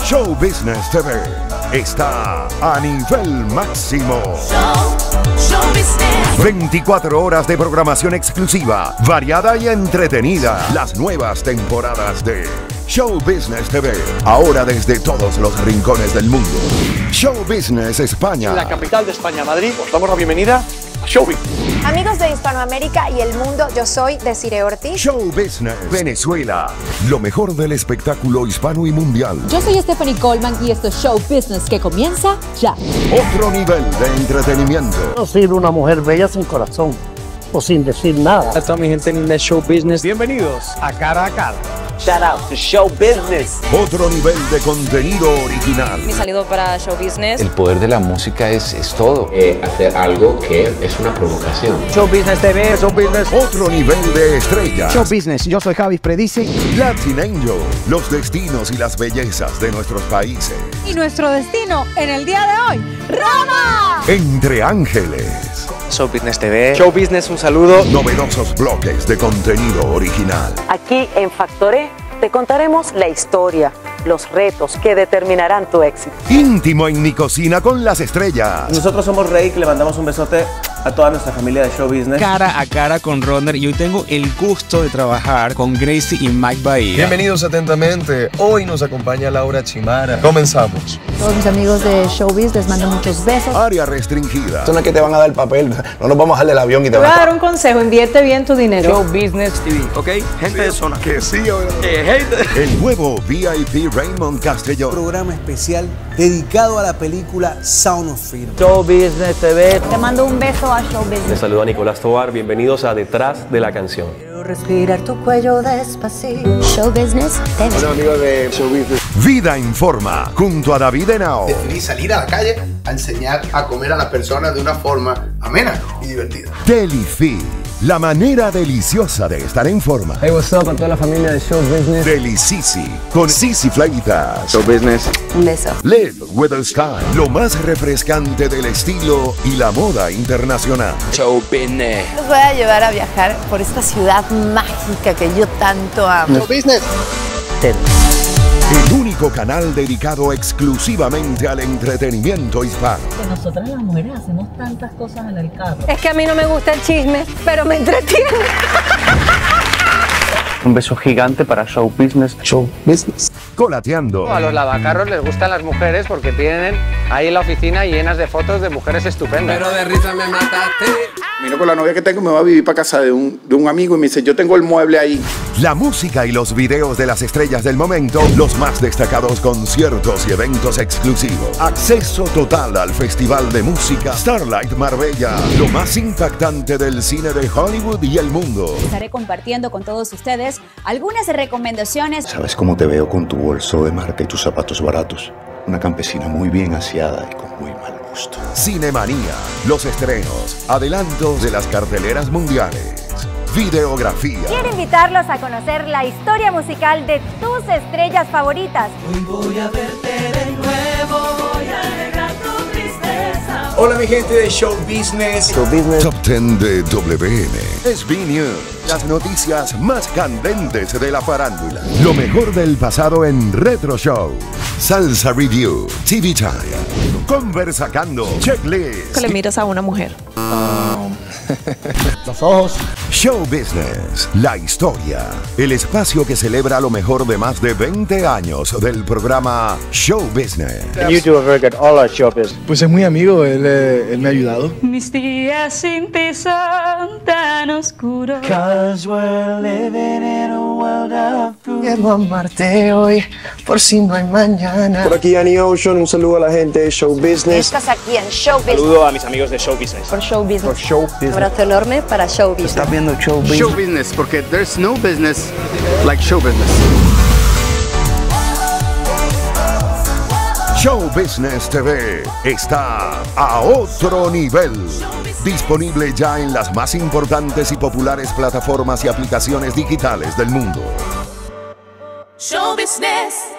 Show Business TV está a nivel máximo. Show Business. 24 horas de programación exclusiva, variada y entretenida. Las nuevas temporadas de Show Business TV, ahora desde todos los rincones del mundo. Show Business España. La capital de España, Madrid, os damos la bienvenida a Show Business. Amigos de Hispanoamérica y el mundo, yo soy Desiree Ortiz. Show Business Venezuela, lo mejor del espectáculo hispano y mundial. Yo soy Stephanie Coleman y esto es Show Business que comienza ya. Otro nivel de entretenimiento. No soy una mujer bella sin corazón o sin decir nada. A toda mi gente linda de Show Business, bienvenidos a Cara a Cara. Shout out to Show Business. Otro nivel de contenido original. Mi saludo para Show Business. El poder de la música es todo. Hacer algo que es una provocación. Show Business TV, Show Business. Otro nivel de estrella. Show Business, yo soy Javi Predice. Latin Angel, los destinos y las bellezas de nuestros países. Y nuestro destino en el día de hoy, Roma. Entre ángeles. Show Business TV. Show Business, un saludo. Novedosos bloques de contenido original. Aquí en Factoré te contaremos la historia, los retos que determinarán tu éxito. Íntimo en mi cocina con las estrellas. Nosotros somos Rey, que le mandamos un besote a toda nuestra familia de Show Business. Cara a Cara con Ronner y hoy tengo el gusto de trabajar con Gracie y Mike Bahía. Bienvenidos atentamente. Hoy nos acompaña Laura Chimara. Comenzamos. Todos mis amigos de Showbiz les mando muchos besos. Área restringida. Son las que te van a dar el papel. No nos vamos a bajar del avión y te Te voy a dar un consejo, invierte bien tu dinero. Show Business TV, ¿ok? Gente de zona. Que sí, El nuevo VIP Raymond Castellón. Programa especial dedicado a la película Sound of Freedom. Show Business TV. Te mando un beso a Show Business. Les saluda Nicolás Tovar, bienvenidos a Detrás de la Canción. Quiero respirar tu cuello despacito. Show Business TV. Hola amigos de Show Business. Vida en Forma, junto a David Henao. Decidí salir a la calle a enseñar a comer a las personas de una forma amena y divertida. Telefit, la manera deliciosa de estar en forma. Hey, what's up a toda la familia de Show Business. Delicisi, con Sisi Fleitas. Show Business. Un beso. Live with the Style, lo más refrescante del estilo y la moda internacional. Show Business. Los voy a llevar a viajar por esta ciudad mágica que yo tanto amo. Show Business. El único canal dedicado exclusivamente al entretenimiento hispano. Que nosotras las mujeres hacemos tantas cosas en el carro. Es que a mí no me gusta el chisme, pero me entretiene. Un beso gigante para Show Business. Show Business. Colateando. A los lavacarros les gustan las mujeres porque tienen ahí en la oficina llenas de fotos de mujeres estupendas. Pero de risa me mataste. Vino con la novia que tengo, me va a vivir para casa de un amigo y me dice, yo tengo el mueble ahí. La música y los videos de las estrellas del momento, los más destacados conciertos y eventos exclusivos. Acceso total al Festival de Música Starlight Marbella, lo más impactante del cine de Hollywood y el mundo. Estaré compartiendo con todos ustedes algunas recomendaciones. ¿Sabes cómo te veo con tu bolso de marca y tus zapatos baratos? Una campesina muy bien aseada y con muy mal gusto. Cinemanía, los estrenos, adelantos de las carteleras mundiales, videografía. Quiero invitarlos a conocer la historia musical de tus estrellas favoritas. Hoy voy a verte de nuevo, voy a alegrar tu tristeza. Hola mi gente de Show Business. Show Business. Top 10 de WN. SB News. Las noticias más candentes de la farándula. Lo mejor del pasado en Retro Show. Salsa Review. TV Time. Conversacando. Checklist. Le miras a una mujer. Los ojos. Show Business. La historia. El espacio que celebra lo mejor de más de 20 años del programa Show Business. You do a very good all our Show Business. Pues es muy amigo, él me ha ayudado. Mis días sin ti son tan oscuros. Quiero amarte hoy, por si no hay mañana. Por aquí Annie Ocean, un saludo a la gente de Show Business. Estás aquí en Show Business. Saludo a mis amigos de Show Business. Por Show Business. Por Show Business. Un abrazo enorme para Show Business. Estás viendo Show Business. Show Business, porque there's no business like show business. Show Business TV está a otro nivel. Disponible ya en las más importantes y populares plataformas y aplicaciones digitales del mundo. Show Business.